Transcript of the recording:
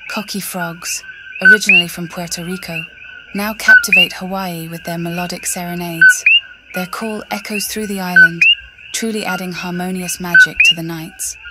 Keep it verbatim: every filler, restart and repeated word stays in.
Coqui frogs, originally from Puerto Rico, now captivate Hawaii with their melodic serenades. Their call echoes through the island, truly adding harmonious magic to the nights.